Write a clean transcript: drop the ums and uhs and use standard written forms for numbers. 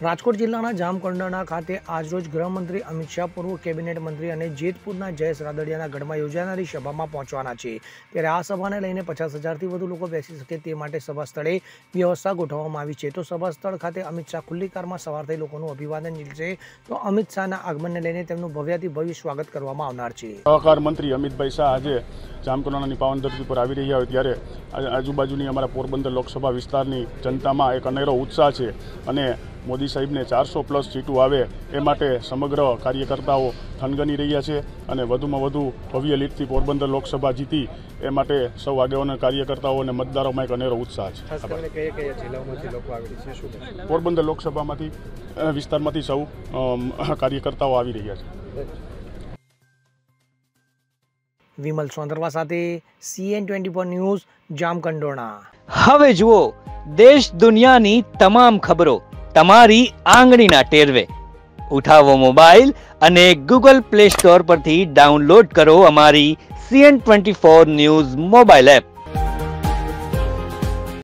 રાજકોટ જિલ્લાના જામકંડોરણા ખાતે આજરોજ ગૃહમંત્રી અમિત શાહ, પૂર્વ કેબિનેટ મંત્રી અને જેતપુરના જયેશ રાદડિયાના ગઢમાં યોજાનારી સભામાં પહોંચવાના છે। ત્યારે આ સભાને લઈને 50,000થી વધુ લોકો બેસી શકે તે માટે સભા સ્થળે વ્યવસ્થા ગોઠવવામાં આવી છે। તો સભા સ્થળ ખાતે અમિત શાહ ખુલ્લી કારમાં સવાર થઈ લોકોનું અભિવાદન ઝીલશે। તો અમિત શાહના આગમનને લઈને તેમનું ભવ્યાથી ભવ્ય સ્વાગત કરવામાં આવનાર છે। સહકાર મંત્રી અમિતભાઈ શાહ આજે જામકંડોરણાની પાવન ધરતી પર આવી રહ્યા હોય ત્યારે આજુબાજુની અમારા પોરબંદર લોકસભા વિસ્તારની જનતામાં એક અનેરો ઉત્સાહ છે અને મોદી સાહેબને 400+ સીટો આવે એ માટે સમગ્ર કાર્યકર્તાઓ થનગની રહ્યા છે અને વધુમાં વધુ ભવ્ય લીડથી પોરબંદર લોકસભા જીતી એ માટે સૌ આગેવાનો કાર્યકર્તાઓ અને મતદારોમાં એક અનેરો ઉત્સાહ છે। પોરબંદર લોકસભામાંથી વિસ્તારમાંથી સૌ કાર્યકર્તાઓ આવી રહ્યા છે। વિમલ સોંદરવા સાથે CN24 ન્યૂઝ જામકંડોરણા। હવે જુઓ દેશ દુનિયાની તમામ ખબરો તમારી આંગળીના ટેરવે। ઉઠાવો મોબાઈલ અને Google Play Store પરથી ડાઉનલોડ કરો અમારી CN24 ન્યૂઝ મોબાઈલ એપ।